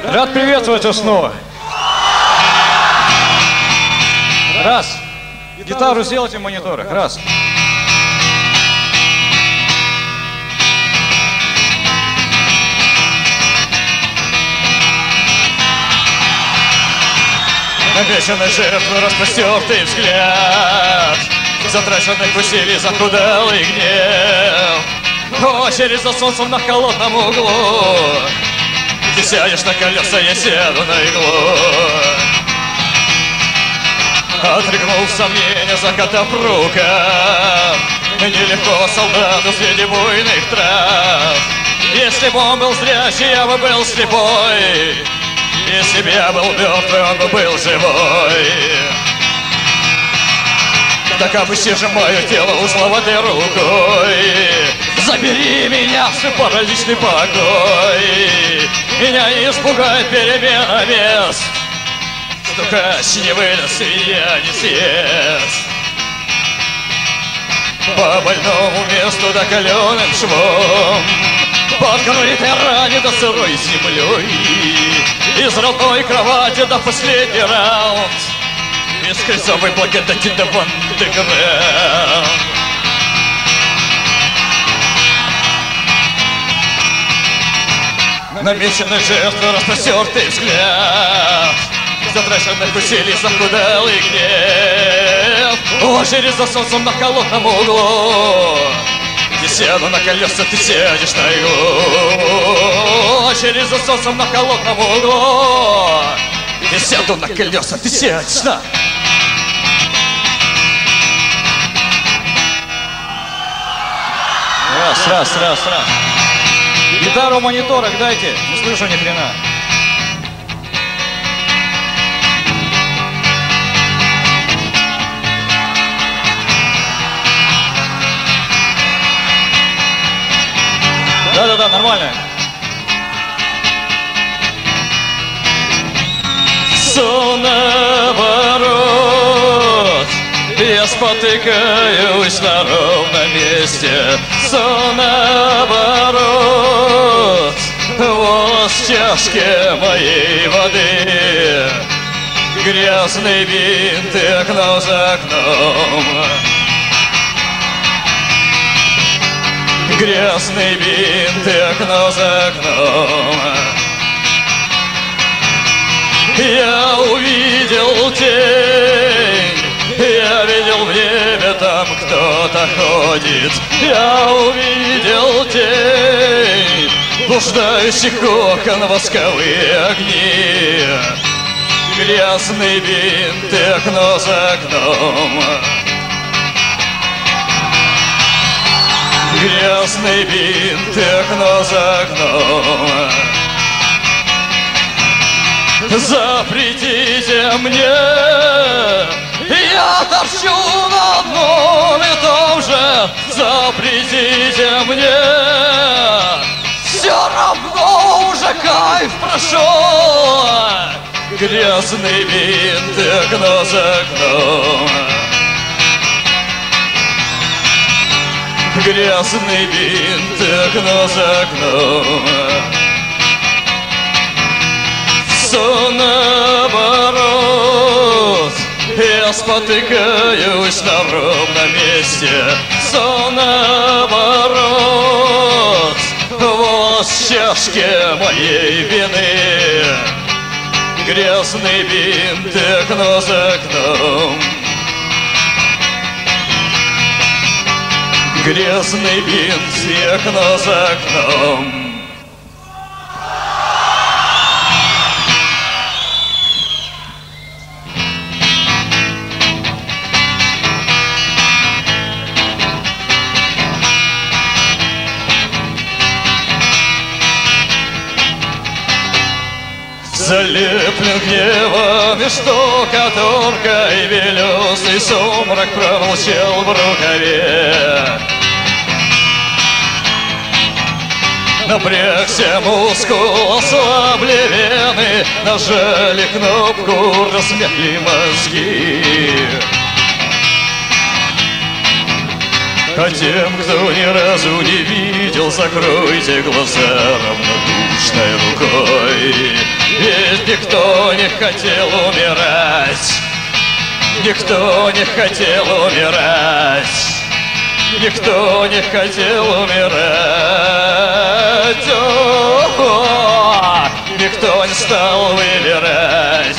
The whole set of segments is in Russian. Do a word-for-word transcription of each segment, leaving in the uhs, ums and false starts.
Рад приветствовать вас снова. Раз. Гитару сделайте в мониторах. Раз. Обещанной жертвы распростертый взгляд, затраченных усилий захудалый гнев. Очередь за солнцем на холодном углу. Ты сядешь на колеса, я сяду на иглу. Отрыгнув сомнения, закатав рукав, нелегко солдату среди буйных трав. Если бы он был зрячий, я бы был слепой. Если бы я был мертвый, он бы был живой. Так опусти же мое тело узловатой рукой. Забери меня в свой параличный покой. Меня не испугает перемена мест. Стукач не вынес, свинья не съест. По больному месту да каленым швом, подкрытой ране да сырой землей, из родной кровати до последний раунд, из крестовой благодати до вандеграунд. Намеченной жертвы распростертый взгляд, затраченных усилий захудалый гнев. Очередь за солнцем на холодном углу. Я сяду на колеса, ты сядешь на иглу. Очередь за солнцем на холодном углу. Я сяду на колеса, ты сядешь на... Раз, раз, раз, раз. Гитару в мониторах дайте, не слышу ни хрена. Да-да-да, нормально. Все наоборот, я спотыкаюсь на ровном месте. Все наоборот, вот чашки моей воды, грязный винт и окно за окном. Грязный винт и окно за окном. Я увидел тень, я видел в небе, там кто-то ходит. Я увидел тень, блуждающих окон восковые огни. Грязный винт и окно за окном. Грязный винт и окно за окном. Запретите мне, я торчу на одном и том же. Запретите мне, все равно уже кайф прошел. Грязный винт и окно за окном. Грязный винт и окно за окном. Все наоборот, я спотыкаюсь на ровном месте. Все наоборот, вот чашки моей вины. Грязный винт и окно за окном. Грязный винт и окно за окном. Залеплен гневом и штукатуркой, белесый сумрак промолчал в рукаве. Напрягся мускул, ослабли вены, нажали кнопку, размякли мозги. А тем, кто ни разу не видел, закройте глаза равнодушной рукой. никто не хотел умирать. Никто не хотел умирать. Никто не хотел умирать. О-о-о! Никто не стал выбирать.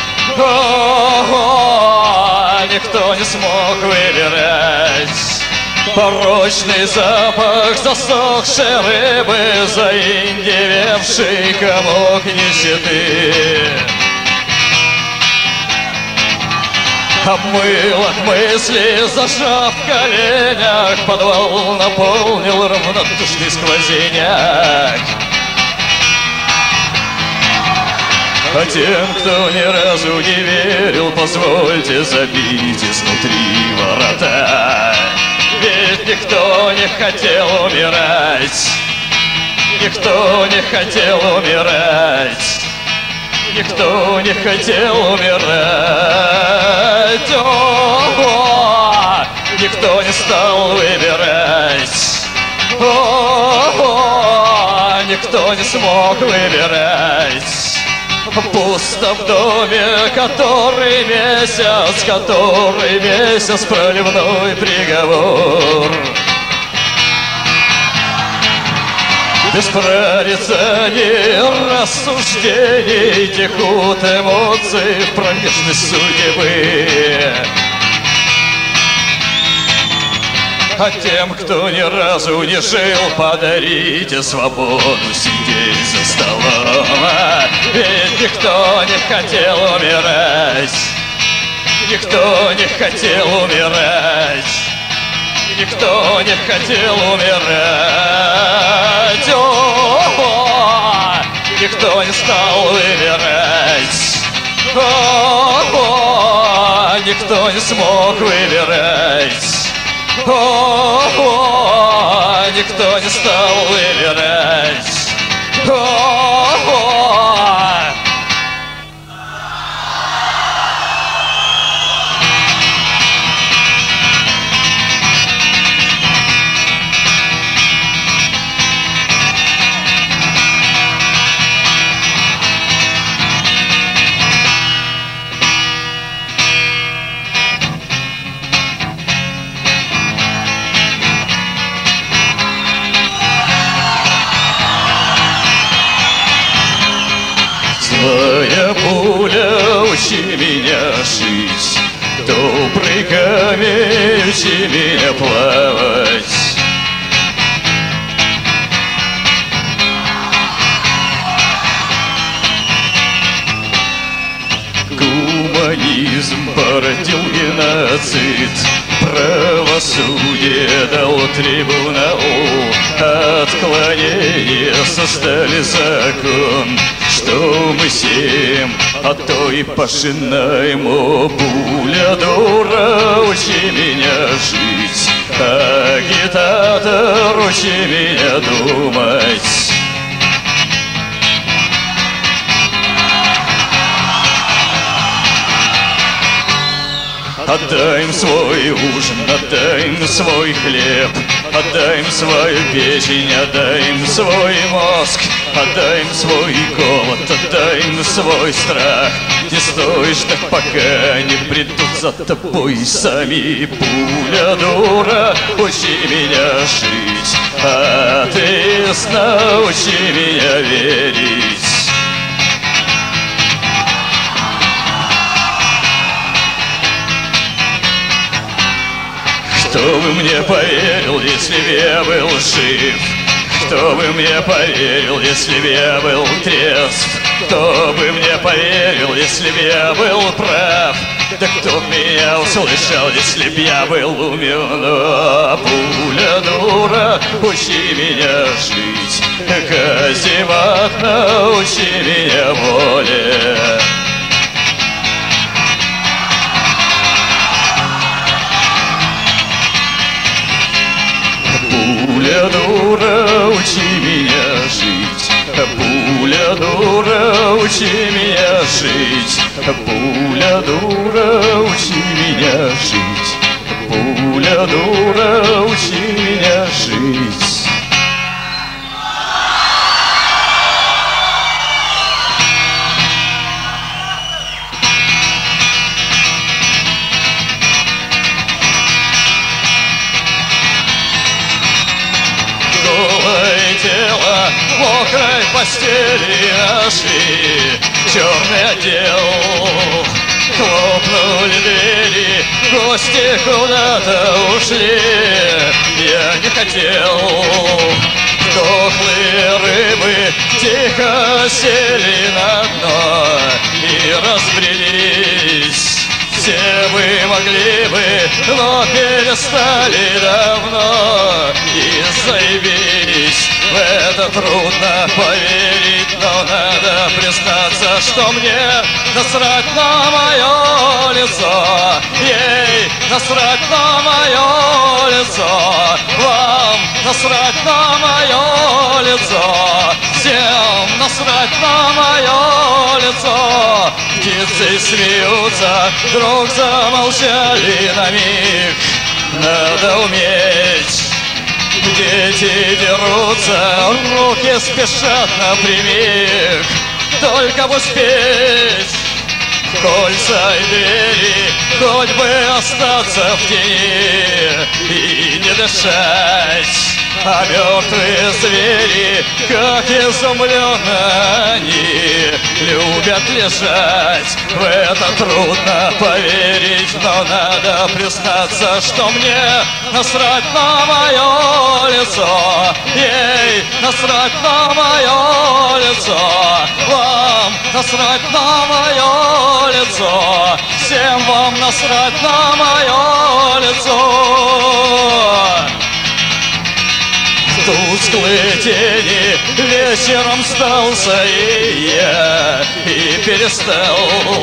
О-о-о! Никто не смог выбирать. Порочный запах засохшей рыбы, заиндевевший комок нищеты. Обмылок мысли, зажав в коленях, подвал наполнил равнодушный сквозняк. А тем, кто ни разу не верил, позвольте забить изнутри ворота. Ведь никто не хотел умирать. Никто не хотел умирать. Никто не хотел умирать. О-о-о! Никто не стал выбирать. О-о-о! Никто не смог выбирать. Пусто в доме, который месяц, который месяц проливной приговор. Без прорицаний, рассуждений, текут эмоции в промежность судьбы. А тем, кто ни разу не жил, подарите свободу сидеть за столом. Ведь никто не хотел умирать. Никто не хотел умирать. Никто не хотел умирать. О-о-о! Никто не стал выбирать. О-о-о! Никто не смог выбирать. О-о-о! Никто не стал выбирать. О-о-о! Злая пуля, учи меня жить, добрый камень, учи меня плавать. Гуманизм породил геноцид, правосудие дал трибунал, отклонения создали закон. Что мы сеем, а то и пожинаем. О, пуля дура, учи меня жить, агитатор, учи меня думать. Отдай им свой ужин, отдай им свой хлеб, отдай им свою печень, отдай им свой мозг, отдай им свой голод, отдай им свой страх. Не стой ждать, пока не придут за тобой сами. Пуля дура, учи меня жить, атеист, научи меня верить. Кто бы мне поверил, если б я был жив? Кто бы мне поверил, если б я был трезв? Кто бы мне поверил, если б я был прав? Да кто б меня услышал, если б я был умен? А пуля дура, учи меня жить, каземат, научи меня воле. Пуля дура, учи меня жить, пуля дура, учи меня жить, пуля дура, учи меня жить, пуля дура, учи меня жить. мокрой постели нашли черный отдел. Хлопнули двери, гости куда-то ушли. Я не хотел. Дохлые рыбы тихо сели на дно и разбрелись. Все вы могли бы, но перестали давно и заявились. В это трудно поверить, но надо признаться, что мне насрать на мое лицо. Ей насрать на мое лицо. Вам насрать на мое лицо. Всем насрать на мое лицо. Птицы смеются, вдруг замолчали на миг. Надо уметь. Дети дерутся, руки спешат напрямик. Только бы успеть. Кольца и двери, хоть бы остаться в тени и не дышать. А мертвые звери, как изумленно они любят лежать. В это трудно поверить, но надо признаться, что мне насрать на мое лицо. Ей насрать на мое лицо. Вам насрать на мое лицо. Всем вам насрать на мое лицо. Тусклые тени, вечером сдался и я, и перестал.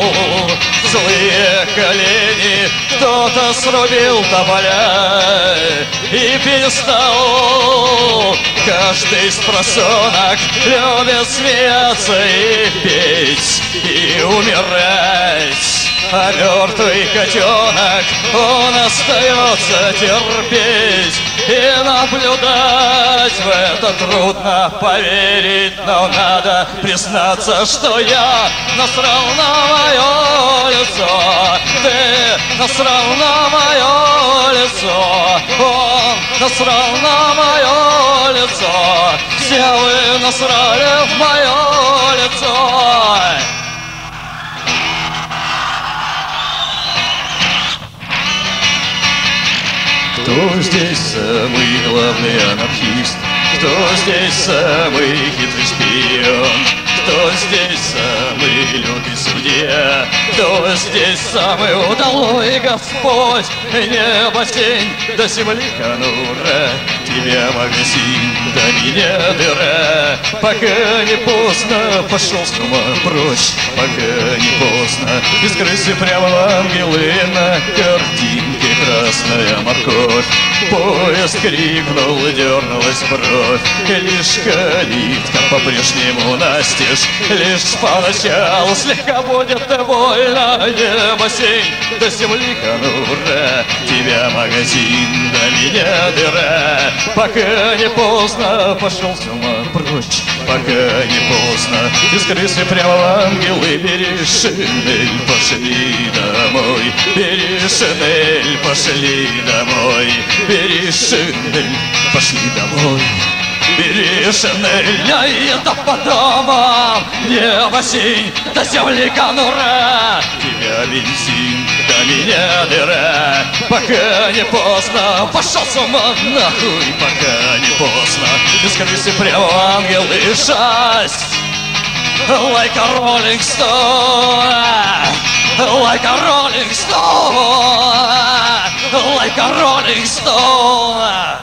Злые колени, кто-то срубил тополя и перестал. Каждый из просонок любит смеяться и петь, и умирать. А мертвый котенок, он остается терпеть и наблюдать. В это трудно поверить, но надо признаться, что я насрал на мое лицо. Ты насрал на мое лицо. Он насрал на мое лицо. Все вы насрали в мое лицо. Кто здесь самый главный анархист? Кто здесь самый хитрый шпион? Кто здесь самый лютый судья? Кто здесь самый удалой Господь? Небо тень, до земли конура. Тебя магазин, до меня дыра. Пока не поздно, пошел с ума прочь. Пока не поздно, из крысы прямо в ангелы. На картинке красная морковь. Поезд крикнул, дернулась бровь. Лишь калитка по-прежнему настежь. Лишь поначалу слегка будет больно. Небо сень, до земли конура. Тебя магазин, до меня дыра. Пока не поздно, пошел с ума прочь. Пока не поздно, из крысы прямо в ангелы. Бери шинель, пошли домой. Бери шинель, пошли домой. Бери шинель, пошли домой. Бери шинель, а это по домам. Небо синь, до земли конура. Тебя бензин, до меня дыра. Пока не поздно, пошел с ума нахуй. Пока не поздно, из крысы прямо ангелы шасть. Like a rolling stone, like a rolling stone, like a rolling stone.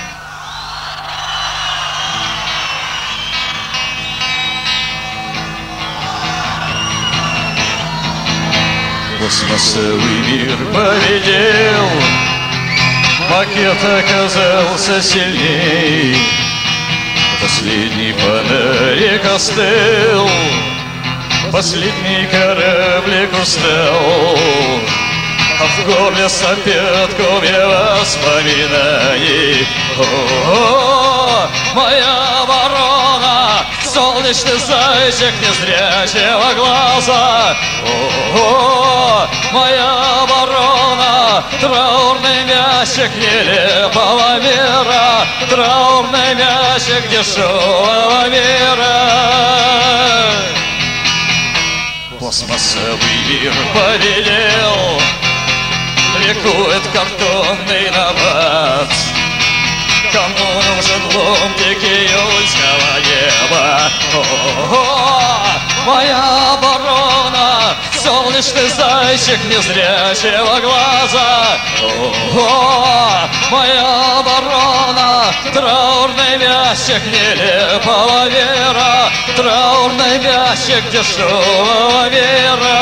Пластмассовый мир победил, макет оказался сильней. Последний фонарик остыл, последний кораблик устал. А в горле сопет комья воспоминаний. О-о-о, моя ворона солнечный зайчик незрячего глаза. О, моя ворона, траурный мячик нелепого мира, траурный мячик дешевого мира. Пластмассовый мир повелел, ликует картонный набат. Кому нужен ломтик июльского неба? О-о-о, моя ворона, солнечный зайчик незрячего глаза. О-о-о, моя ворона, траурный мячик нелепого мира, траурный мячик дешевого мира.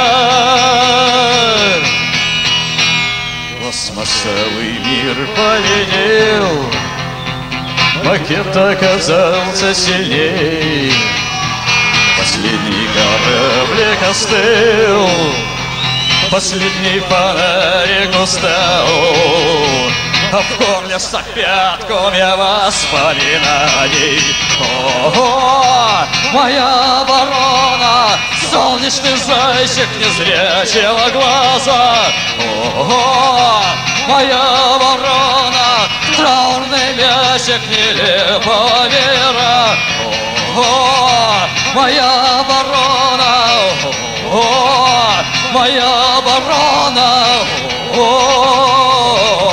Пластмассовый мир повелел, макет оказался сильней, последний кораблик остыл, последний фонарик устал, а в горле сопят комья воспоминаний. О-о-о, моя ворона, солнечный зайчик незрячего глаза. О-о-о, моя ворона, траурный мячик нелепого мира. О-о-о, моя ворона, о-о-о, моя ворона, о-о-о,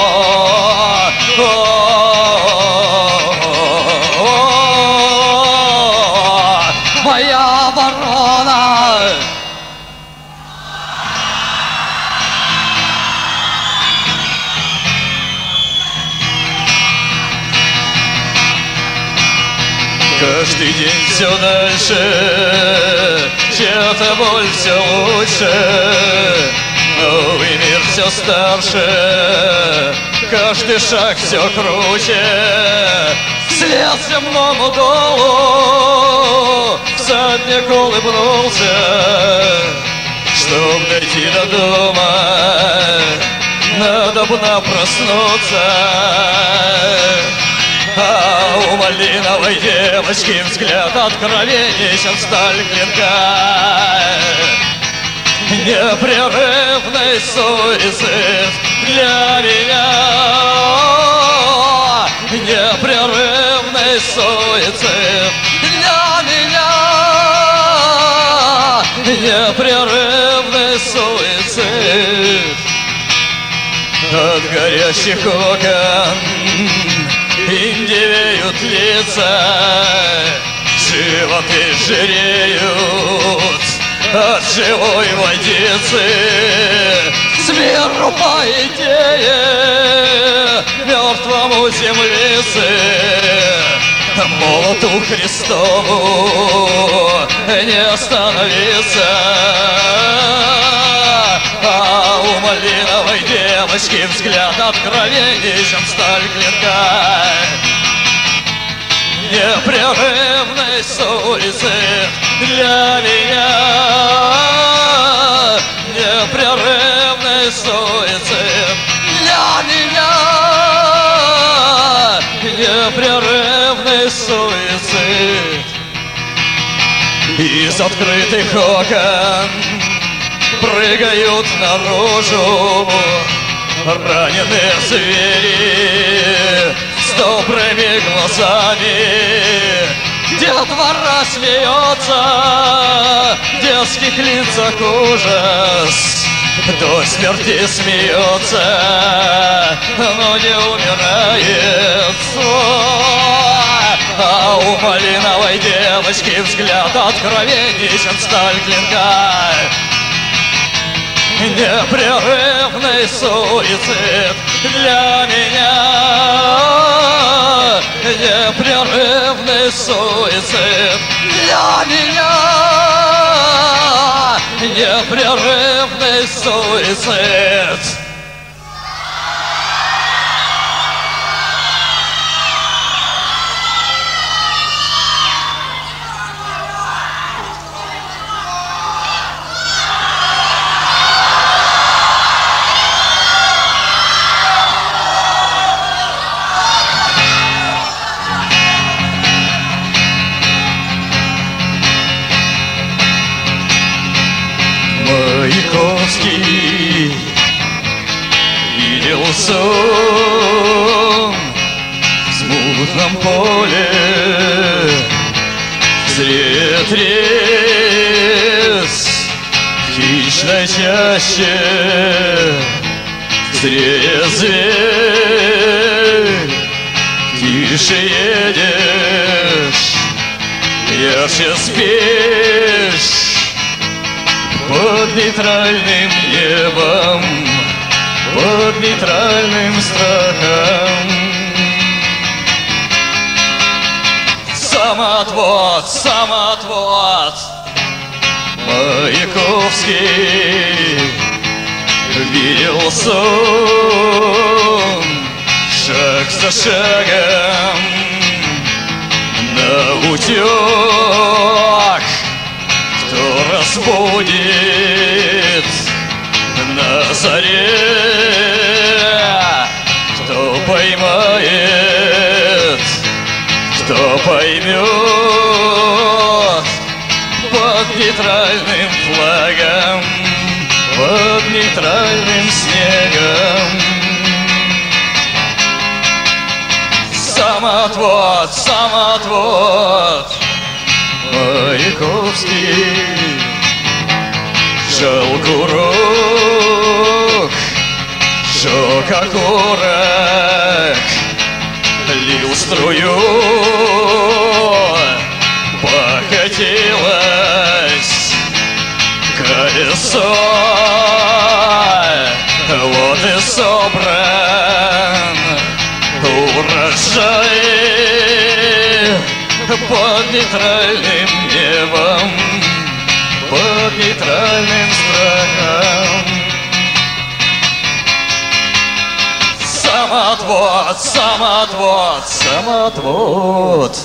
моя ворона. Каждый день все дальше, чья-то боль все лучше, новый мир все старше, каждый шаг все круче. Вслед земному долу всадник улыбнулся, чтоб дойти до дома, надо бы проснуться. А у малиновой девочки взгляд откровенней, чем сталь клинка. Непрерывный суицид для меня, непрерывный суицид для меня, непрерывный суицид. От горящих окон индивеют лица, животы жиреют от живой водицы. С миру по идее мертвому землицы, молоту Христову не остановиться. А у малиновой девочки взгляд откровенней, чем сталь клинка. Непрерывный суицид для меня, непрерывный суицид для меня, непрерывный суицид. Из открытых окон прыгают наружу раненые звери с добрыми глазами. Детвора смеется, в детских лицах ужас, до смерти смеется, но не умирает. А у малиновой девочки взгляд откровенней, чем сталь клинка. Непрерывный суицид для меня, непрерывный суицид для меня, непрерывный суицид. Маяковский видел сон в смутном поле, средь рез в хищной чаще, зрея зверь, тише едешь, ярче спишь под нейтральным небом, под нейтральным страхом. Самоотвод, самоотвод, Маяковский видел сон шаг за шагом на утёк. Кто разбудит на заре, кто поймает, кто поймет под нейтральным флагом, под нейтральным снегом. Самоотвод, самоотвод, Маяковский жал курок, жёг окурок, лил струю, покатилось колесо. Вот и собран урожай под нейтральным небом, под нейтральным страхом. Самоотвод, самоотвод, самоотвод.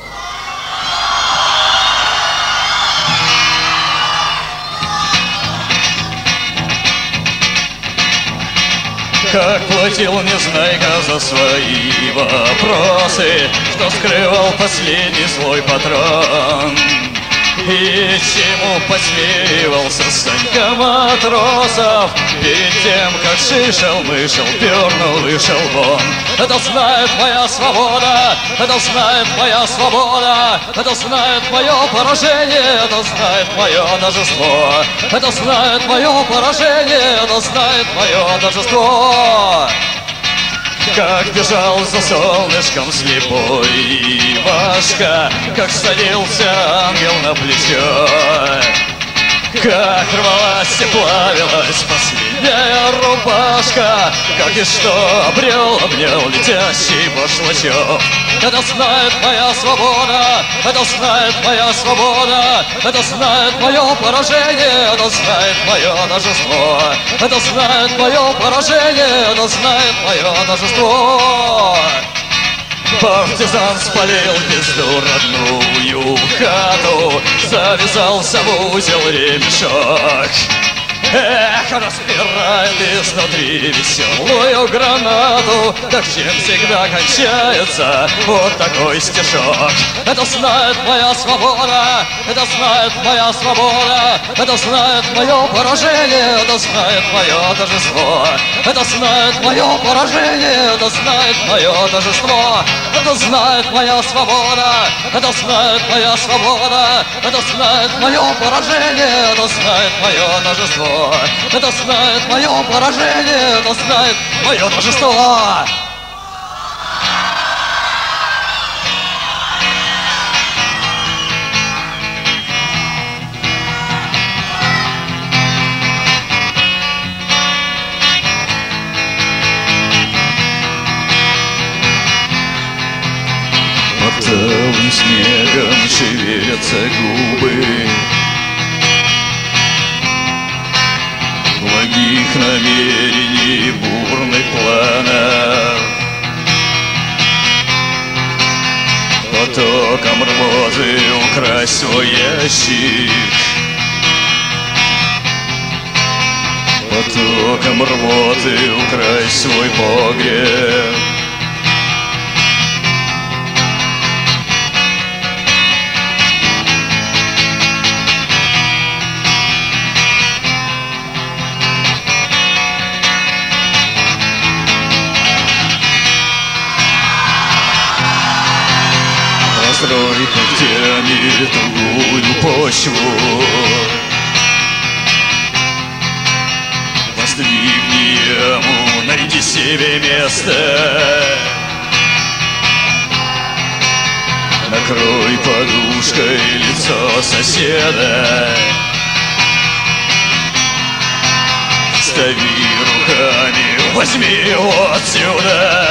Как платил Незнайка за свои вопросы, что скрывал последний свой патрон, и чему посмеивался Санька Матросов перед тем, как шишел-мышел, пернул, вышел вон. Это знает моя свобода, это знает моя свобода, это знает мое поражение, это знает мое торжество, это знает мое поражение, это знает мое торжество. Как бежал за солнышком слепой Ивашка, как садился ангел на плечо, как рвалась и плавилась последняя рубашка, как и что обрел, обнял летящий башлачок. Это знает моя свобода, это знает моя свобода, это знает мое поражение, это знает мое торжество, это знает мое поражение, это знает мое торжество. Партизан спалил пизду родную хату, завязался в узел ремешок. Эх, распирает изнутри веселую гранату, так чем всегда кончается вот такой стишок. Это знает моя свобода, это знает моя свобода, это знает мое поражение, это знает мое торжество, это знает мое поражение, это знает мое торжество, это знает моя свобода, это знает моя свобода, это знает мое поражение, это знает мое торжество. Это знает мое поражение, это знает мое торжество. Под талым снегом шевелятся губы благих намерений, бурных планов. Потоком рвоты украсть свой ящик, потоком рвоты украсть свой погреб. тугую почву. Воздвигни яму, найди себе место. Накрой подушкой лицо соседа. Стави руками, возьми его отсюда.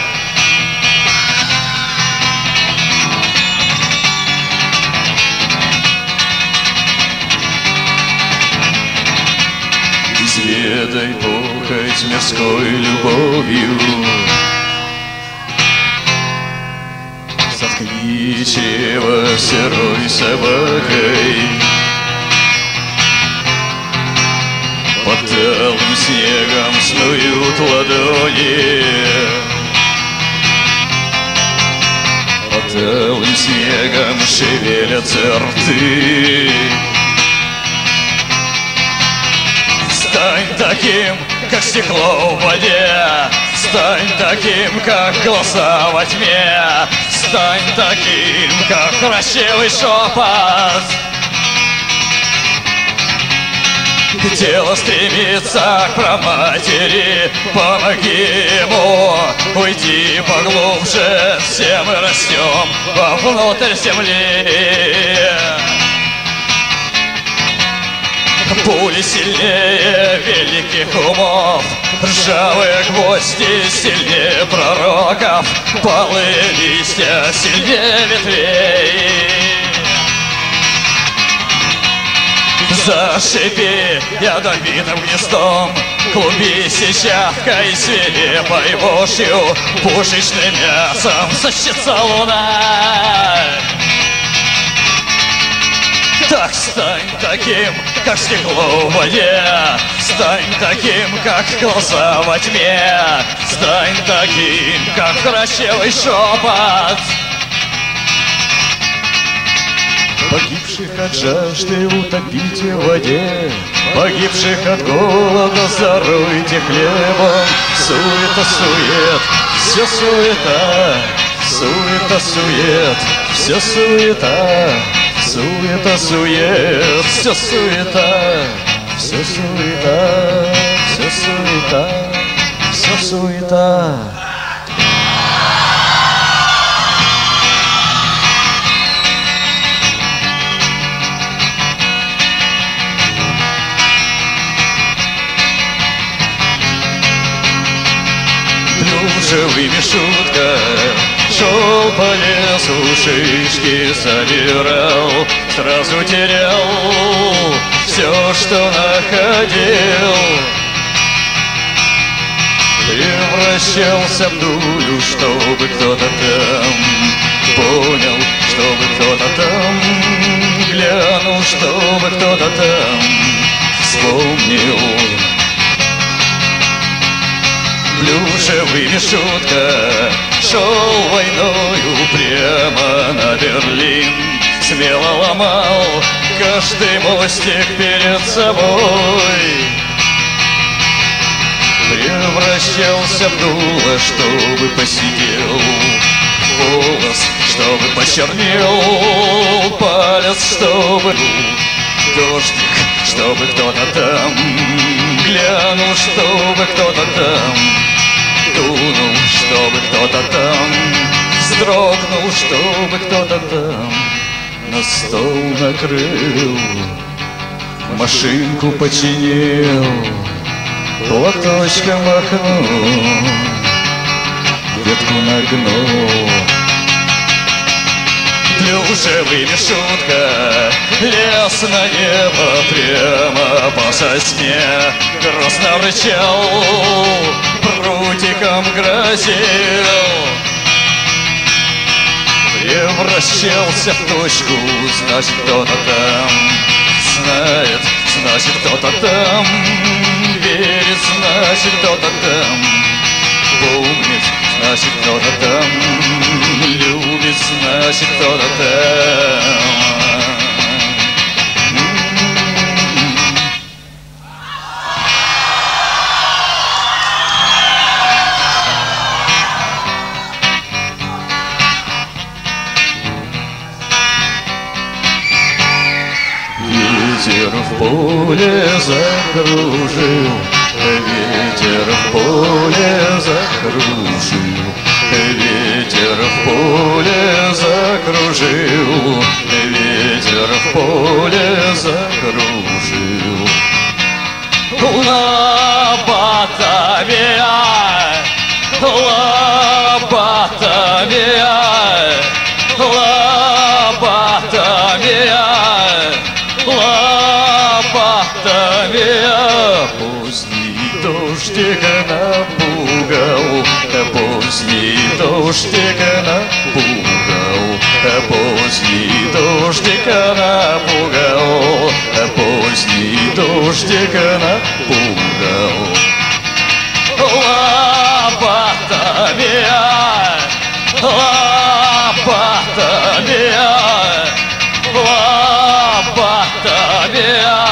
Изведай похоть мирской любовью. Заткни чрево сырой собакой. Под талым снегом снуют ладони. Под талым снегом шевелятся рты. Стань таким, как стекло в воде. Стань таким, как глаза во тьме. Стань таким, как красивый шепот. Тело стремится к праматери, помоги ему уйти поглубже. Все мы растем вовнутрь земли. Пули сильнее великих умов, ржавые гвозди сильнее пророков, полы листья сильнее ветвей. Зашипи ядовитым гнездом, клубись и чавкай свирепой вошью, пушечным мясом сочится луна. Так стань таким, как стекло в воде. Стань таким, как глаза во тьме. Стань таким, как красивый шепот. Погибших от жажды утопите в воде. Погибших от голода заройте хлебом. Суета-сует, все суета. Суета-сует, все суета. Суета-сует, все суета. Все суета, все суета, все суета. Живыми шутка, шел по лесу, шишки собирал, сразу терял все, что находил. Превращался в дулю, чтобы кто-то там понял, чтобы кто-то там глянул, чтобы кто-то там вспомнил. Плюшевый Мишутка шел войною прямо на Берлин. Смело ломал каждый мостик перед собой. Превращался в дуло, чтобы посидел волос, чтобы почернел палец, чтобы дождик, чтобы кто-то там глянул, чтобы кто-то там дунул, чтобы кто-то там вздрогнул, чтобы кто-то там на стол накрыл, машинку починил, платочком махнул, ветку нагнул. Плюшевый Мишутка лез на небо прямо по сосне, грозно рычал, прутиком грозил. Превращался в точку, значит кто-то там знает, значит кто-то там верит, значит кто-то там помнит, значит кто-то там любит, значит кто-то там. Ветер в поле закружил, ветер в поле закружил, ветер в поле закружил, ветер в поле закружил. Лопатами, лопатами, лопатами, лопатами. Поздний дождик напугал, поздний дождик напугал, поздний дождик напугал, поздний дождик напугал. Лопатами, лопатами, лопатами,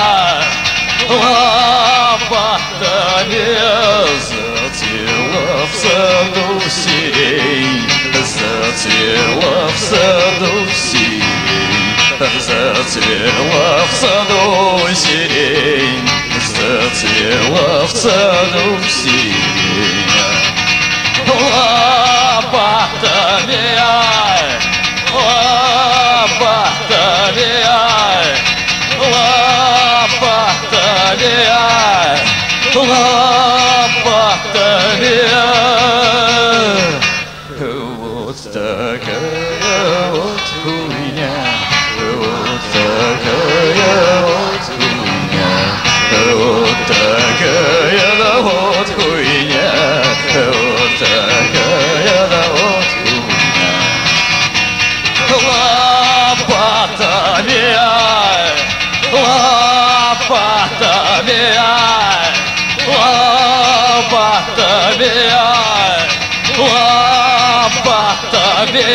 лопатами. Зацвела в саду сирень, зацвела в саду сирень, зацвела в саду сирень, зацвела в саду сирень. Лопатами, лопатами, лопатами, лопатами. Вот такая вот хуйня, вот такая вот хуйня, вот такая да вот хуйня, вот такая да вот хуйня. Лопатами, лопатами, лопатами, лопатами.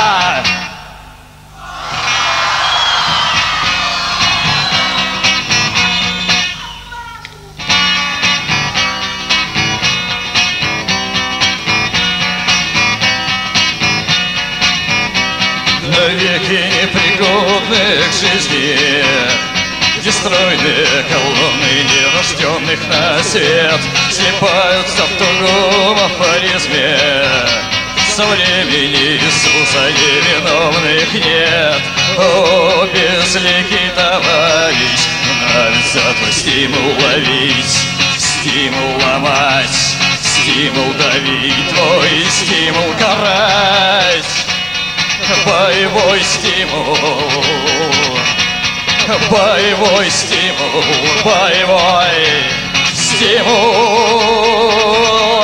Навеки непригодны к жизни, где стройные колонны нерожденных на свет слипаются в тугом афоризме. Со времени Иисуса невиновных нет. О, безликий товарищ, нравится твой стимул ловить, стимул ломать, стимул давить, твой стимул карать. Боевой стимул, боевой стимул, боевой стимул.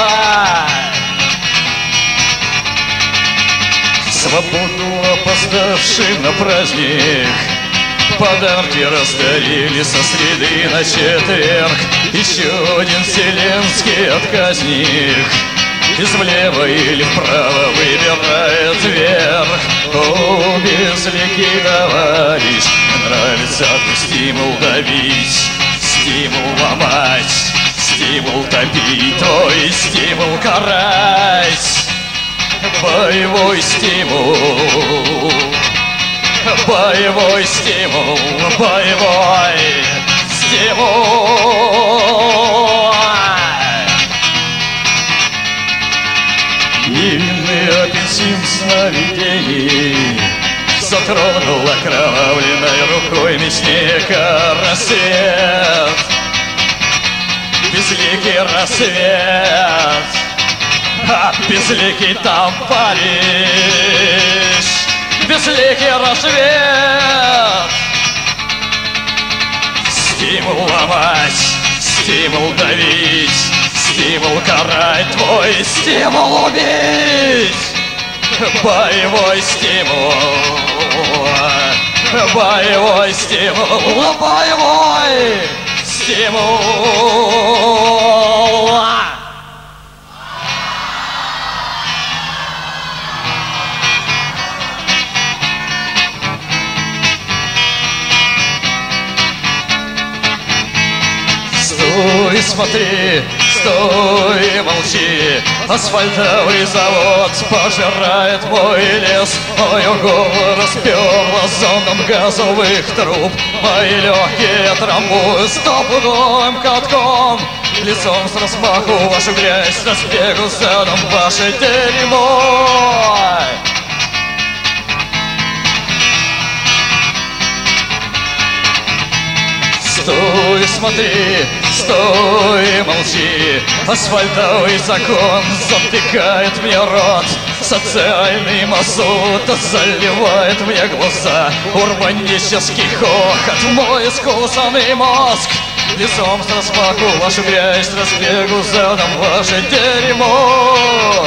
Свободу опоздавшим на праздник подарки раздарили со среды на четверг. Еще один вселенский отказник из влево или вправо выбирает вверх. О, безликий товарищ, нравится твой стимул давить, стимул ломать, стимул топить, твой стимул карать. Боевой стимул, боевой стимул, боевой стимул. Невинный апельсин сновидений затронул окровавленной рукой мясника рассвет. Безликий рассвет, а безликий там Париж. Безликий рассвет. Стимул ломать, стимул давить, стимул карать, твой стимул убить. Боевой стимул, боевой стимул, боевой стимул. Стой, Стой, смотри, стой и молчи. Асфальтовый завод пожирает мой лес. Мою голову расперло зоном газовых труб. Мои легкие трамбуют стопудовым катком. Лицом с размаху вашу грязь, с разбегу задом ваше дерьмо. Стой, смотри, стой и молчи. Асфальтовый закон затыкает мне рот. Социальный мазут заливает мне глаза. Урбанический хохот, мой искусанный мозг. Лицом с размаху вашу грязь, с разбегу задом ваше дерьмо.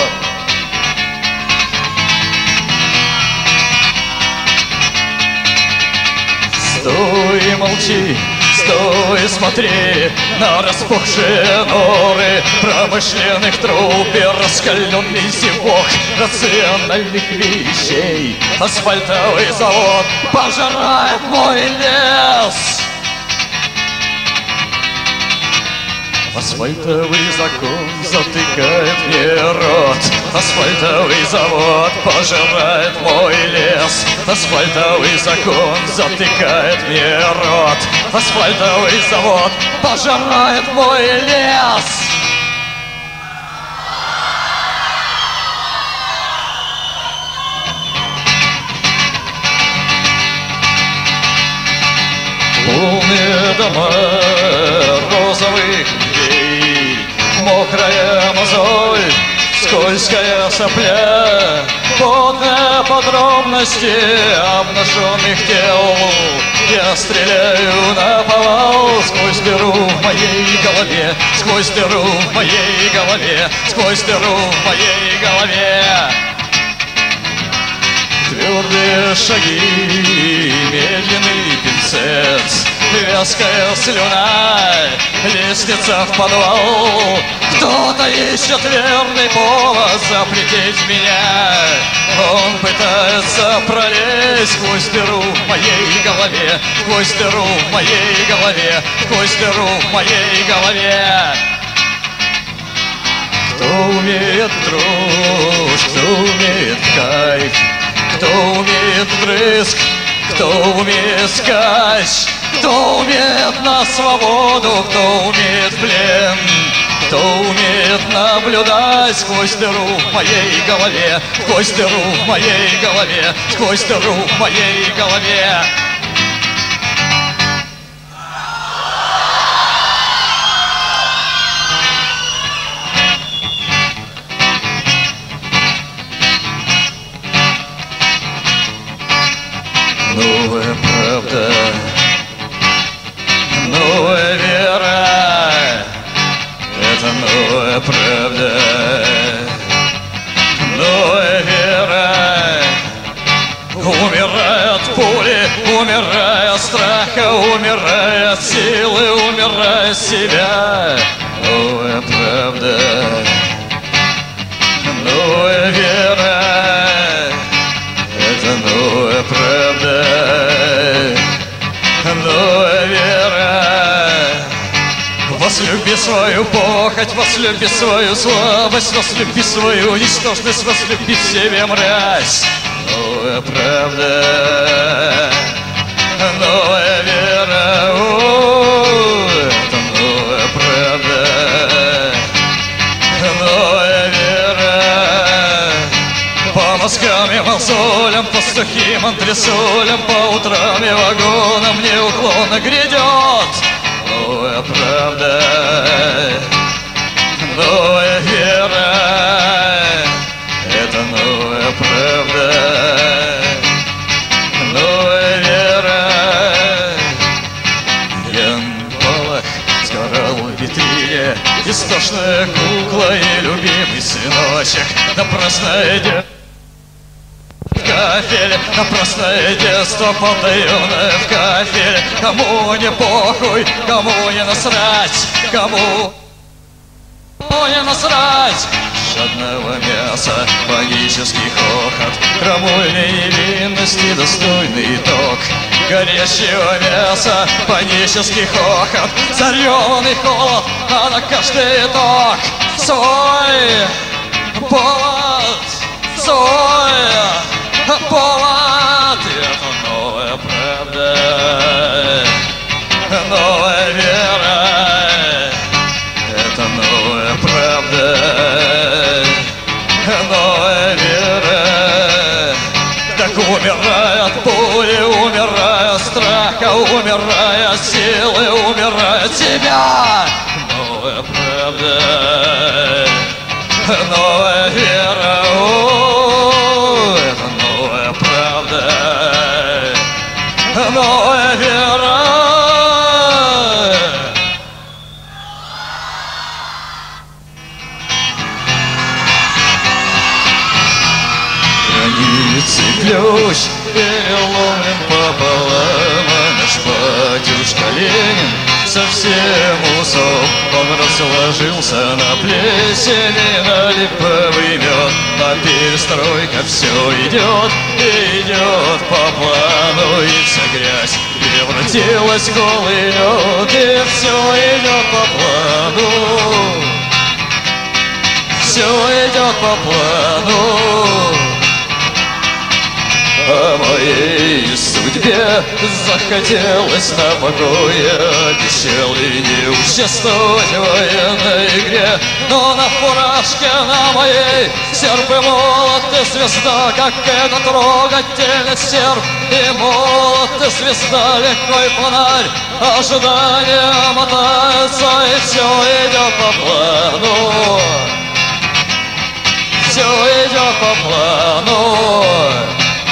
Стой и молчи. Стой, смотри на распухшие норы промышленных труб и раскаленный зевок рациональных вещей. Асфальтовый завод пожирает мой лес. Асфальтовый закон затыкает мне рот. Асфальтовый завод пожирает мой лес. Асфальтовый закон затыкает мне рот. Асфальтовый завод пожирает мой лес. Полные дома розовых дверей, мокрая мозоль, скользкая сопля, потные подробности обнаженных тел. Я стреляю наповал сквозь дыру в моей голове, сквозь дыру в моей голове, сквозь дыру в моей голове. Твердые шаги, медленный пинцет, вязкая слюна, лестница в подвал. Кто-то ищет верный повод запретить меня. Он пытается пролезть сквозь дыру в моей голове, сквозь дыру в моей голове, сквозь дыру в моей голове. Кто умеет дрожь, кто умеет кайф, кто умеет вдрызг, кто умеет скач, кто умеет на свободу, кто умеет плен, кто умеет наблюдать сквозь дыру в моей голове, сквозь дыру в моей голове, сквозь дыру в моей голове. Новая правда, новая вера, это новая правда, новая вера. Умирая от пули, умирая от страха, умирая от силы, умирая от себя. Новая правда, новая вера, это новая правда, новая вера. Возлюби свою похоть, возлюби свою слабость, возлюби свою ничтожность, возлюби в себе мразь. Новая правда, новая вера, о, это новая правда, новая вера. По мозгам и мозолям, по сухим антресолям, по утрам и вагонам неуклонно грядет новая правда, новая вера, это новая правда, новая вера. Ян Полох сгорал в витрине, истошная кукла и любимый сыночек, напрасное детство. Кафель, напрасное детство, потаенное в кафель. Кому не похуй, кому не насрать, кому не насрать. жадного мяса, панический хохот, крамольной невинности достойный итог. Горящего мяса, панический хохот, зареванный холод, а на каждый итог свой повод, свой повод. И это новая правда, новая вера, это новая правда, новая вера. Так умирая от боли, умирая от страха, умирая от силы, умирая от себя. Новая правда, новая вера, о, это новая правда, новая вера. Границы ключ переломлен пополам, а наш батюшка Ленин совсем усох. Он разложился на плесени, на липовый мед, а перестройка все идет, идет по плану, и вся грязь превратилась в голый лед, и все идет по плану, все идет по плану. О моей судьбе захотелось на покое, обещал и не участвовать в военной игре. Но на фуражке на моей серп и молот и звезда, как это трогательный серп и молот и звезда, легкой фонарь, ожидание мотается, и все идет по плану, все идет по плану.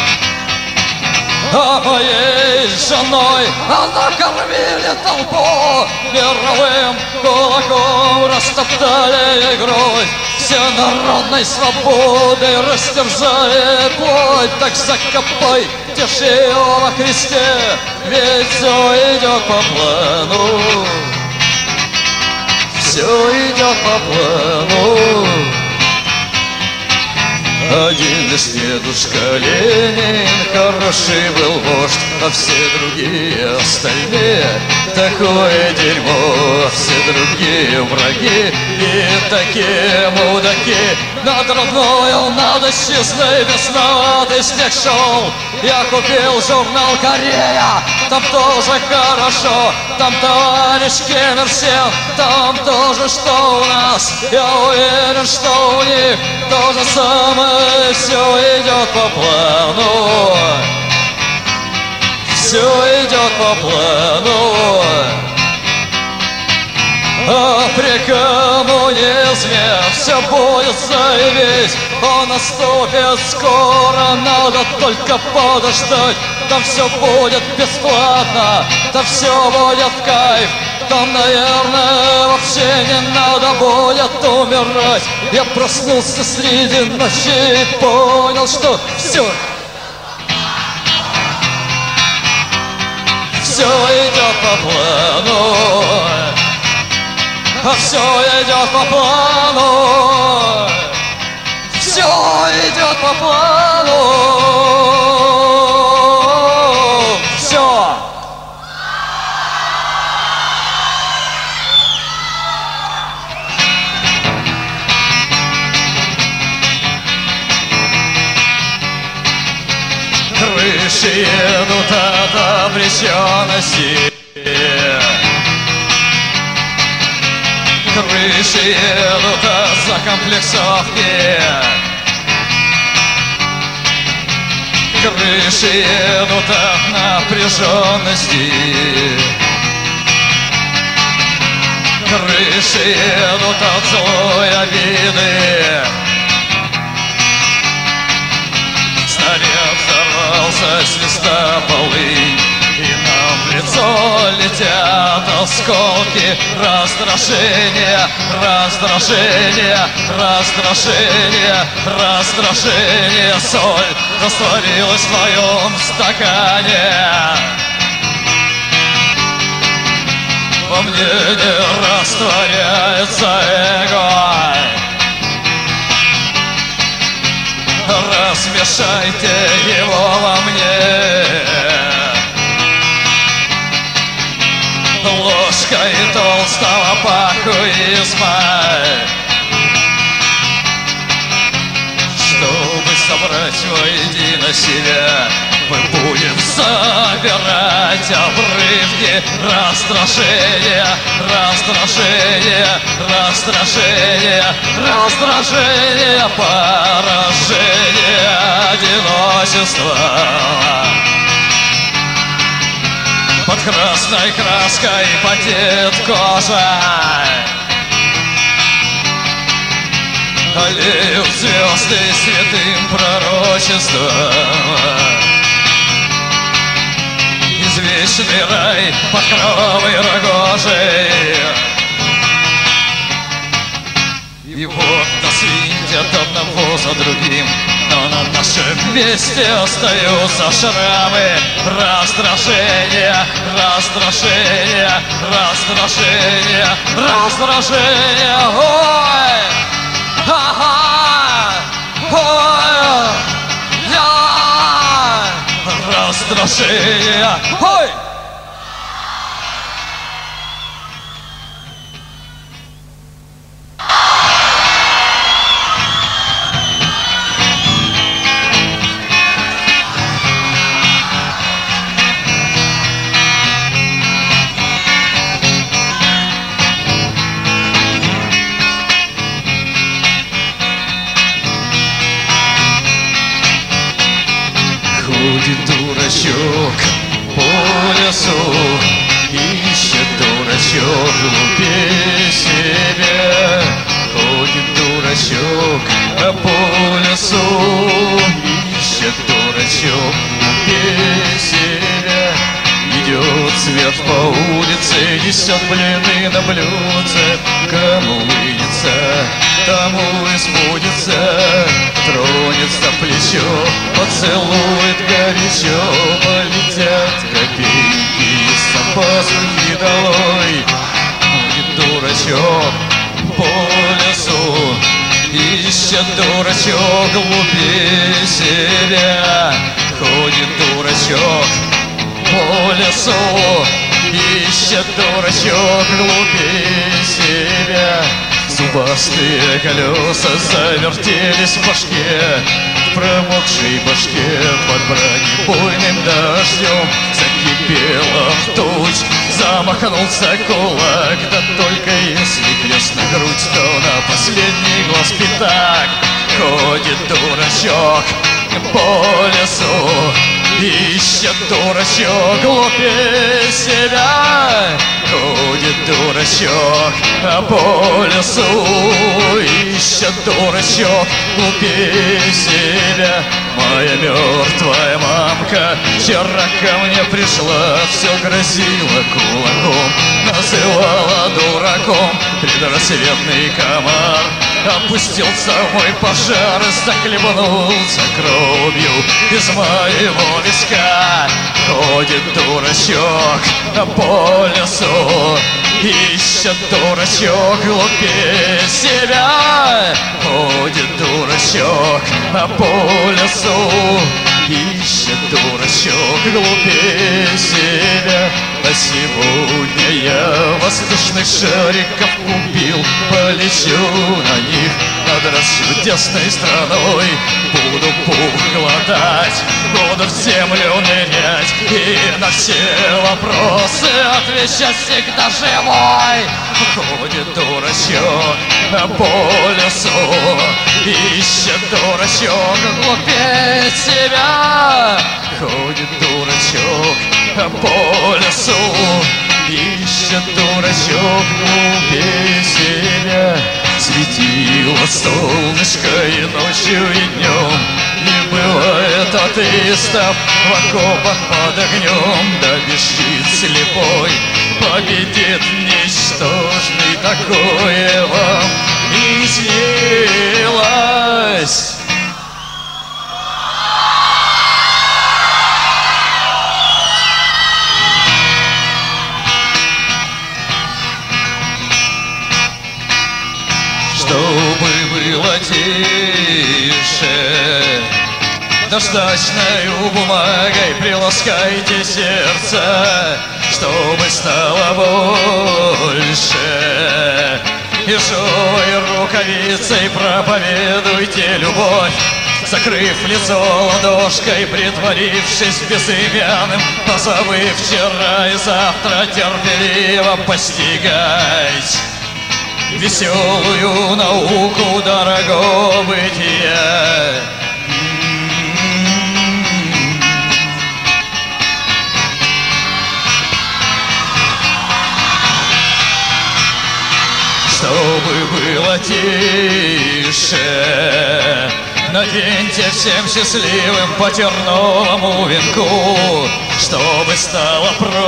А моей женой она кормили толпу, мировым кулаком растоптали ей грудь, всенародной свободой растерзали плоть. Так закопай его во Христе, ведь все идет по плану, все идет по плану. Один лишь дедушка Ленин хороший был вождь, а все другие остальные такое дерьмо, а все другие враги и такие мудаки. Над родною, над исчезной весноватый снег шел. Я купил журнал «Корея», там тоже хорошо, там товарищ Ким Ир Сен, там тоже что у нас. Я уверен, что у них то же самое. Все идет по плану, все идет по плану. А при коммунизме все будет заявить, он наступит скоро, надо только подождать. Там все будет бесплатно, там все будет в кайф, там, наверное, вообще не надо будет умирать. Я проснулся среди ночи и понял, что все, все идет по плану, а все идет по плану, все идет по плану, все. Крыши едут от обреченности, крыши едут от закомплексовки, крыши едут от напряженности, крыши едут от злой обиды. Снаряд взорвался с листа полынь, и нам в лицо летят осколки раздражения, раздражения, раздражения, раздражения. Соль растворилась в моем стакане, во мне не растворяется эго. замешайте его во мне. Ложкой толстого пахуизма, чтобы собрать воедино себя, мы будем собирать обрывки раздражения, раздражения, раздражения, раздражения, поражения, одиночества. Под красной краской потеет кожа, аллеют звезды святым пророчеством. Извечный рай под кровавой рогожей. И вот нас видят одного за другим, но на нашем месте остаются шрамы раздражения, раздражения, раздражения, раздражения. Ой! Ха-ха! Ой! Я! Раздражение! Ой! Ходит дурачок по лесу, ищет дурачок глупее себя. Ходит дурачок по лесу, ищет дурачок глупее себя. Идет свет по улице, несет блины на блюдце. Кому вынется, тому и сбудется. Тронет за плечо, поцелует горячо. Полетят копейки из-за пазухи долой. Ходит дурачок по лесу, ищет дурачок глупее себя. Ходит дурачок по лесу, ищет дурачок глупее себя. Зубастые колеса завертелись в башке, в промокшей башке под бронебойным дождем. Закипела втуть, замахнулся кулак, да только если крест на грудь, то на последний глаз пятак. Ходит дурачок по лесу, ищет дурачок глупее себя. Ходит дурачок по лесу, ищет дурачок глупее себя. Моя мертвая мамка вчера ко мне пришла, все грозила кулаком, называла дураком. Предрассветный комар опустился в мой пожар и захлебнулся кровью из моего виска. Ходит дурачок по лесу, ищет дурачок глупее себя. Ходит дурачок по лесу, ищет дурачок глупее себя. А сегодня я воздушных шариков купил, полечу на них над чудесной страной. Буду пух глотать, буду в землю нырять и на все вопросы отвечать всегда живой. Ходит дурачок по лесу, ищет дурачок глупее себя. Ходит дурачок по лесу, ищет дурачок глупее себя. Светило солнышко и ночью, и днем, не бывает атеистов в окопах под огнем. Да бежит слепой, победит ничтожный, такое вам и снилось. Чтобы было тише, Наждачной бумагой приласкайте сердце, чтобы стало больше. Ежовой рукавицей проповедуйте любовь, закрыв лицо ладошкой, притворившись безымянным, позабыв вчера и завтра терпеливо постигать веселую науку дорогого бытия. Чтобы было тише, наденьте всем счастливым по терновому венку, чтобы стало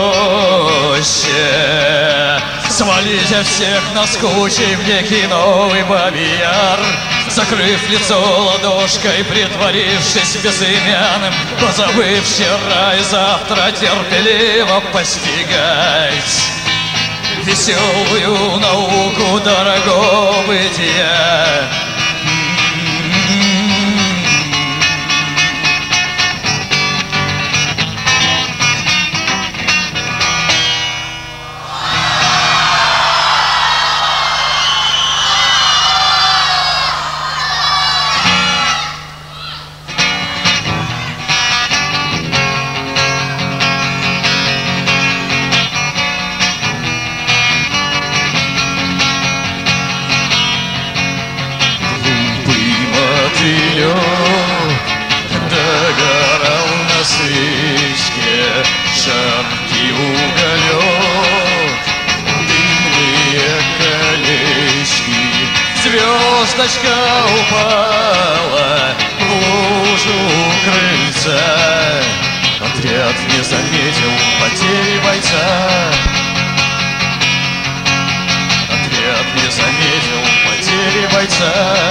проще. Свалите всех наскучий в некий новый Бабий Яр, закрыв лицо ладошкой, притворившись безымянным, позабыв вчера и завтра терпеливо постигать веселую науку дорогого бытия. Догорал на свечке жаркий уголек, дымные колечки. Звездочка упала в лужу крыльца. Отряд не заметил потери бойца. Отряд не заметил потери бойца.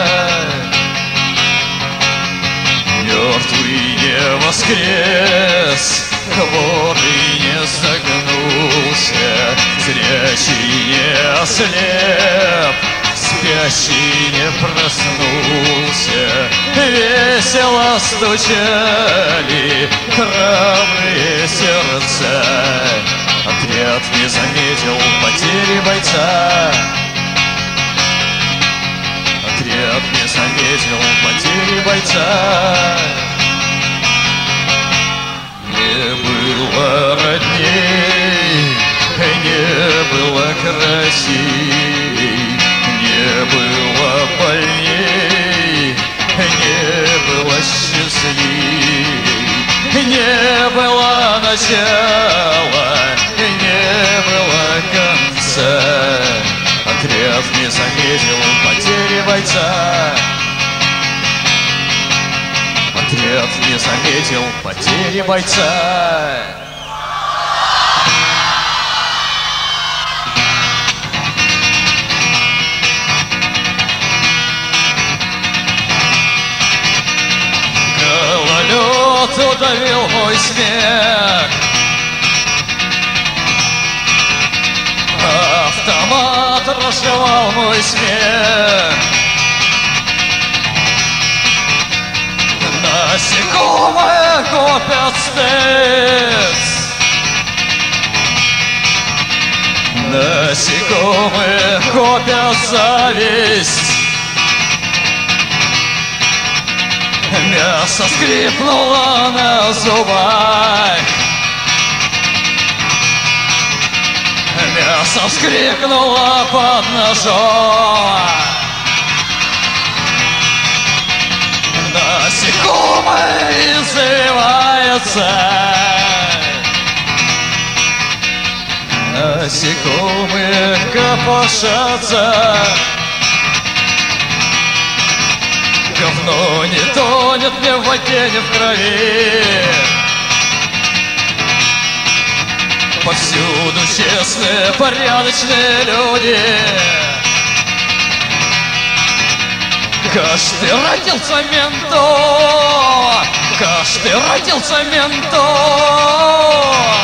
Мертвый не воскрес, хворый не загнулся, зрячий не ослеп, спящий не проснулся. Весело стучали храбрые сердца. Отряд не заметил потери бойца. Отряд не заметил потери бойца. Не было родней, не было красивей, не было больней, не было счастливей, не было начала, не было конца. Отряд не заметил потери бойца. Отряд не заметил потери бойца. Гололед удавил мой смех. Автомат разжевал мой смех. Насекомые копят стыд. Насекомые копят зависть. Мясо скрипнуло на зубах. Мясо вскрикнуло под ножом. Насекомые извиваются. Насекомые копошатся. Говно не тонет ни в воде, ни в крови. Повсюду честные, порядочные люди. Каждый родился ментом. Каждый родился ментом.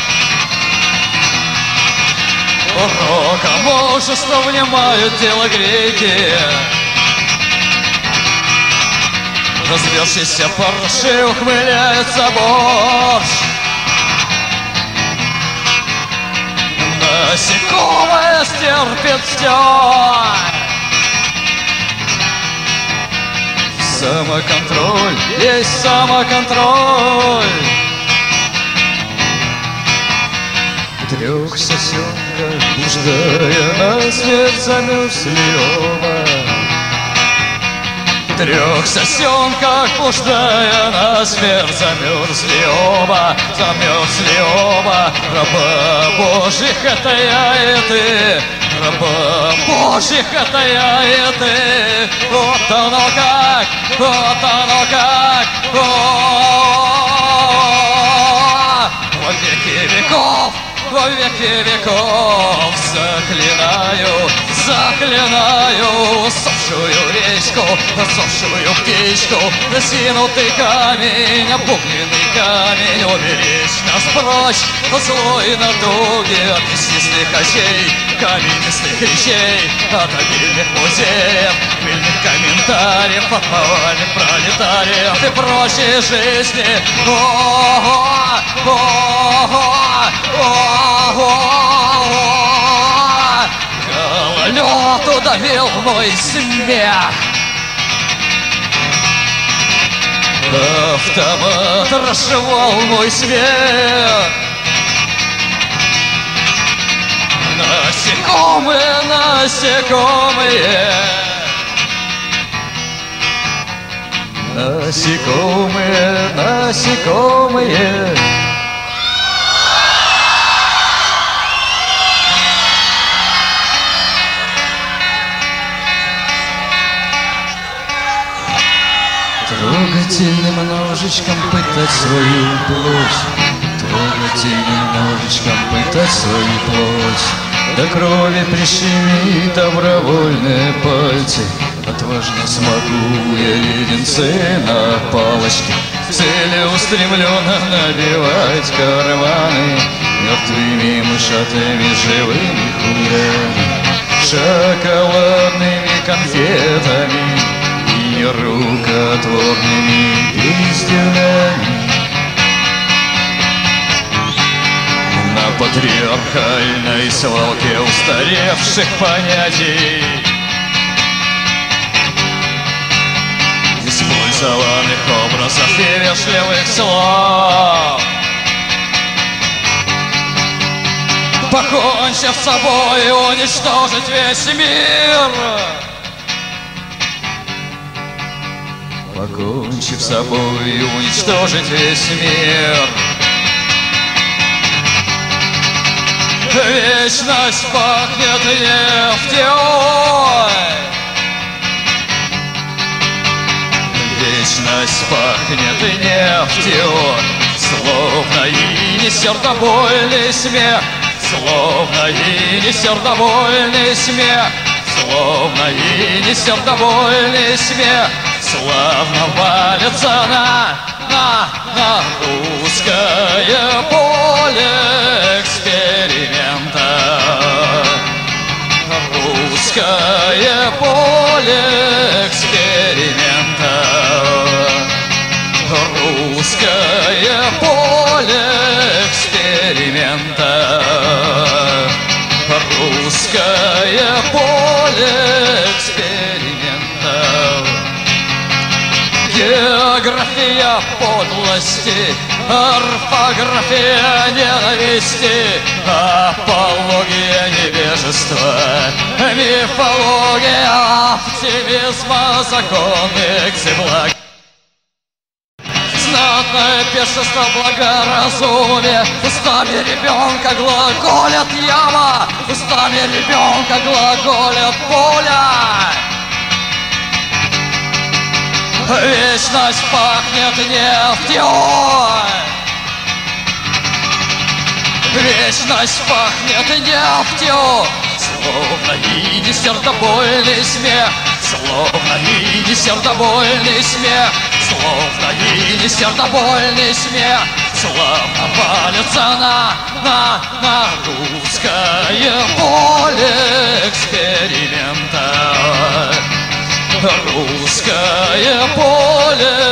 Уроком мужества внимают телогрейки. Развершийся парши ухмыляется борщ. Насекомое стерпит все. Самоконтроль, есть самоконтроль. Трех сосенках, блуждая насмерть, замерзли оба. Трех сосенках, блуждая насмерть, замерзли оба, замерзли оба. Раба Божьих это я и ты, раба Божьих это я и ты. Вот оно как, вот оно как, о, во веки веков, во веки веков заклинаю, заклинаю сохшую речку, сохшую птичку, засинутый камень, обугленный камень, уберечь нас прочь от злой натуги, от мясистых очей, каменистых речей, от обильных музеев, мильных комментариев, от повальных пролетариев и прочей жизни. О-о-о, о-о-о, о-о-о. Гололед удавил мой смех. Автомат расшивал мой свет. Насекомые, насекомые, насекомые, насекомые. Трогательным ножичком пытать свою плоть, трогательным ножичком пытать свою плоть. До крови прищеми добровольные пальцы, отважно смогу я леденцы на палочке, целеустремленно набивать карманы мертвыми мышатыми живыми хуями, шоколадными конфетами и рукотворными пиздюлями. На патриархальной свалке устаревших понятий, использованных образов и вежливых слов, покончив с собой, уничтожить весь мир. Покончив с собой и уничтожить весь мир. Вечность пахнет нефтью, вечность пахнет нефтью, словно и не сердобольный смех, словно и не сердобольный смех, словно и не сердобольный смех. Славно валится на, на, на русское поле эксперимента, русское поле эксперимента, русское поле эксперимента, русское поле эксперимента. География подлости, орфография ненависти, апология невежества, мифология оптимизма, закон икс-благ. Знатное пешество благоразумия, устами ребенка глаголят яма, устами ребенка глаголят поля. Вечность пахнет нефтью, вечность пахнет нефтью, словно и не сердобольный смех, словно и не сердобольный смех, словно и не сердобольный смех. Славно валится на, на, на русское поле эксперимента, русское поле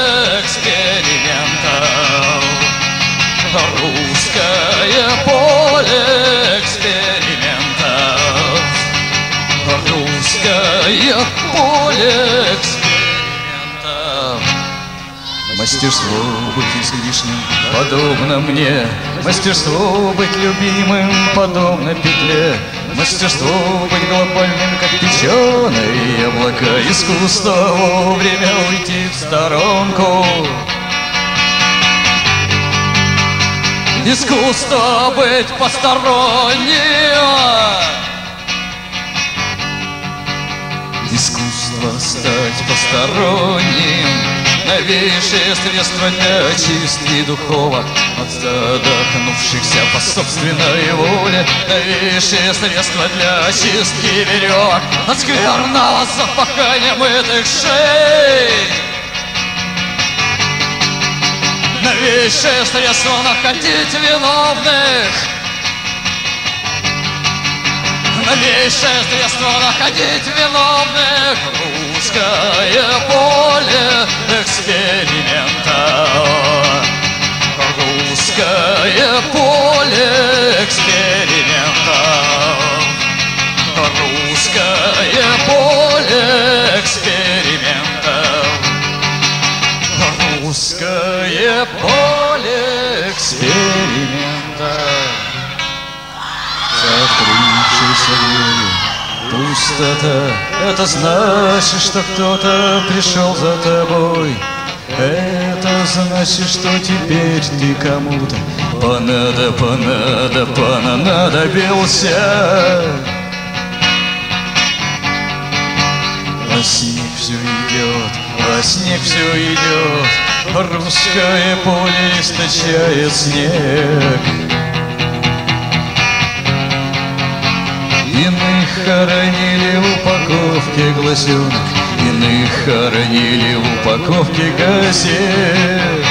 поле экспериментов. Мастерство быть излишним подобно мне, мастерство быть любимым подобно петле, мастерство быть глобальным, как печеное яблоко, искусство вовремя уйти в сторонку. Искусство быть посторонним, искусство стать посторонним. Новейшие средства для очистки духов от задохнувшихся по собственной воле. Новейшие средства для очистки веревок от скверного запаха немытых шей. Новейшие средства находить виновных. Новейшее средство находить виновных. Русское поле экспериментов. Русское поле экспериментов. Русское поле экспериментов. Русское поле экспериментов. Открывшейся дверью пустота, это значит, что кто-то пришел за тобой. Это значит, что теперь ты кому-то понадо, понадо, понадобился. А снег все идет, а снег все идет, русское поле источает снег. Иных хоронили в упаковке гласенок, иных хоронили в упаковке газет.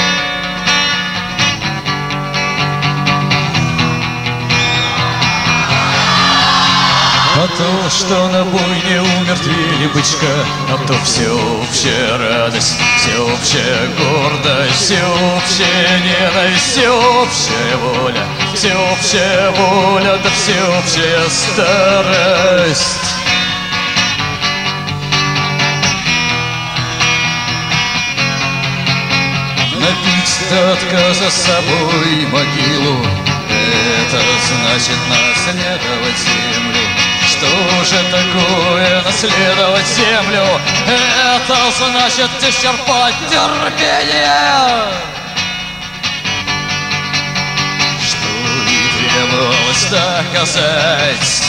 А то, что на бойне умертвили бычка, а то всеобщая радость, всеобщая гордость, всеобщая ненависть, всеобщая воля, всеобщая воля, да всеобщая старость. Напить до отказа с собой могилу, это значит наследовать землю. Что же такое наследовать землю? Это значит исчерпать терпение. Что и требовалось доказать.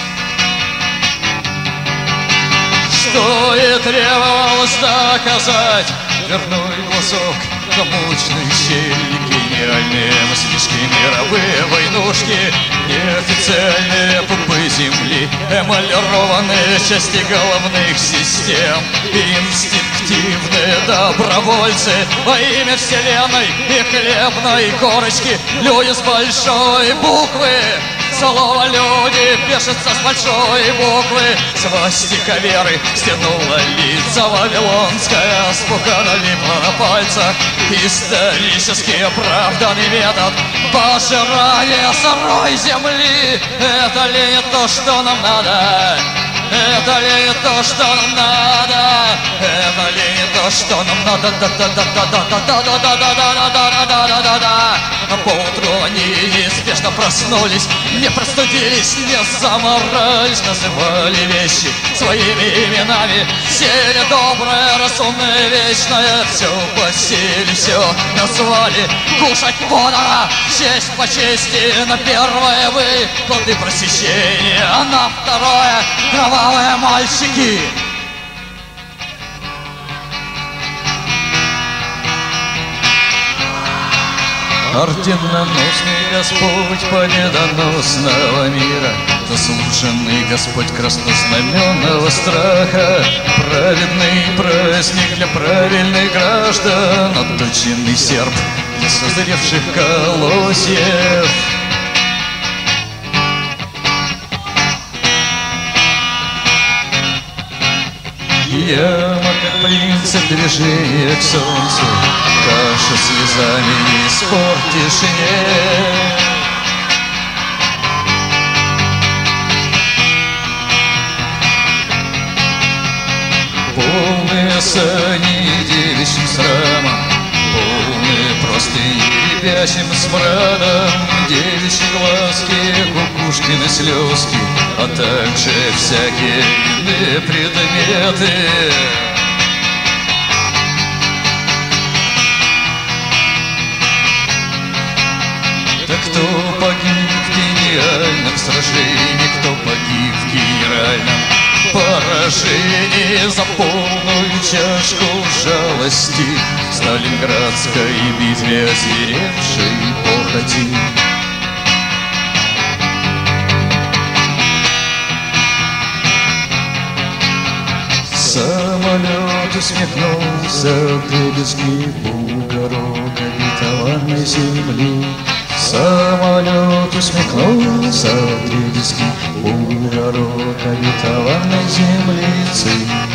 Что и требовалось доказать. Дверной глазок, замочные щели, гениальные мыслишки, мировые войнушки, неофициальные пупы земли, эмалированные части головных систем, инстинктивные добровольцы во имя вселенной и хлебной корочки, люди с большой буквы. Слово «люди» пишется с большой буквы. Свастика веры стянула лица вавилонская, спука налипла на пальцах. Исторически оправданный метод пожирания сырой земли. Это ли не то, что нам надо? Это ли не то, что нам надо? Это ли не то, что нам надо? Да-да-да-да-да-да-да-да-да-да-да-да-да-да-да. Поутру они неспешно проснулись, не простудились, не заморались, называли вещи своими именами. Сели доброе, разумное, вечное, все посели, все назвали. Кушать подано, честь по чести, на первое вы плоды просвещения, а на второе кровавые мальчики. Орденоносный Господь победоносного мира, заслуженный Господь краснознаменного страха, праведный праздник для правильных граждан, отточенный серп для созревших колосьев. Яма, как принцип движения к солнцу, каша слезами не испортишь нет. сани девичьим срамом, полные простыни рябящим смрадом, девичьи глазки, кукушкины слезки, а также всякие иные предметы. Да кто погиб в гениальном сражении, кто погиб в генеральном поражении за полную чашку жалости в Сталинградской битве озверевшей похоти. Самолет усмехнулся вдребезги бугорок обетованной земли. Самолет усмехнулся вдребезги бугорок обетованной землицы.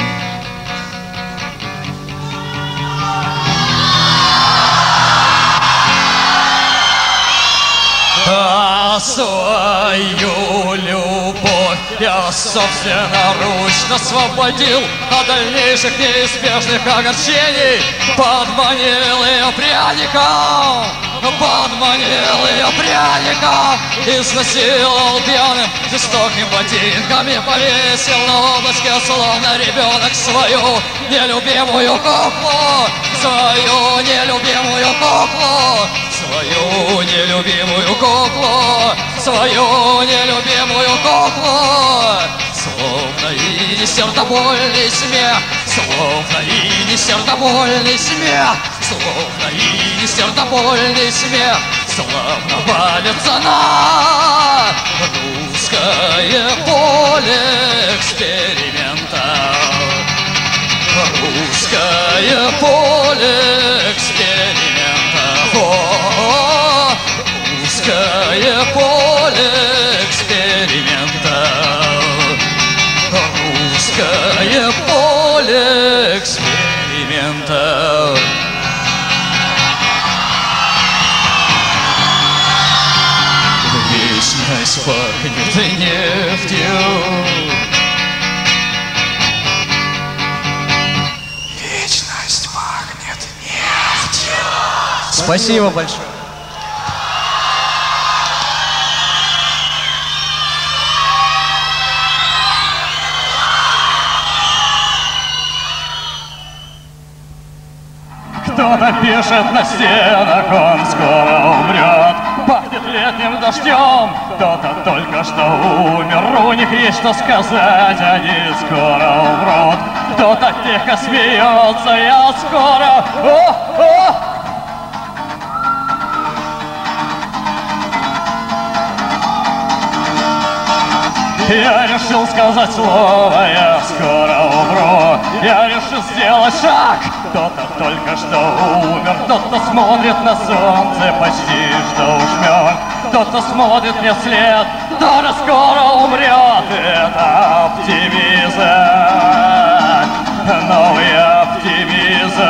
А свою любовь я собственноручно освободил от дальнейших неизбежных огорчений, подманил ее пряником, подманил ее пряником, изнасиловал пьяным жестокими ботинками, повесил на облачке, словно ребенок, свою нелюбимую куклу, свою нелюбимую куклу, свою нелюбимую куклу, свою нелюбимую куклу. Словно и не сердобольный смех, словно и не сердобольный смех, словно и не сердобольный смех, славно валится на русское поле эксперимента. Русское поле эксперимента. О, русское поле эксперимента. Русское поле эксперимента. Вечность пахнет нефтью. Вечность пахнет нефтью. Спасибо большое. Кто-то пишет на стенах, он скоро умрет. Пахнет летним дождем, кто-то только что умер. У них есть что сказать, они скоро умрут. Кто-то тихо смеется, я скоро... О, о! Я решил сказать слово, я скоро умру. Я решил сделать шаг. Кто-то только что умер, кто-то смотрит на солнце, почти что уж мертв. Кто-то смотрит мне вслед, кто-то скоро умрет. Это оптимизм, новый оптимизм,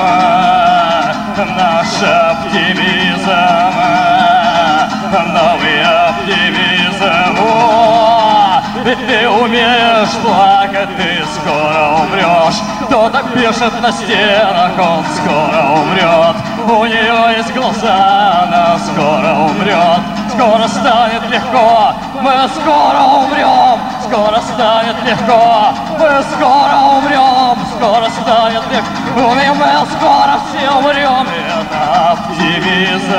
наш оптимизм, новый оптимизм. Ведь ты умеешь плакать, ты скоро умрешь. Кто-то пишет на стенах, он скоро умрет. У нее есть глаза, она скоро умрет. Скоро станет легко, мы скоро умрем. Скоро станет легко, мы скоро умрем. Скоро станет легко, и мы скоро все умрем. Это оптимизм,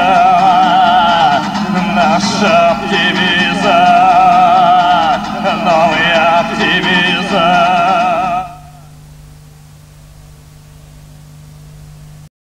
наш оптимизм, новый оптимизм.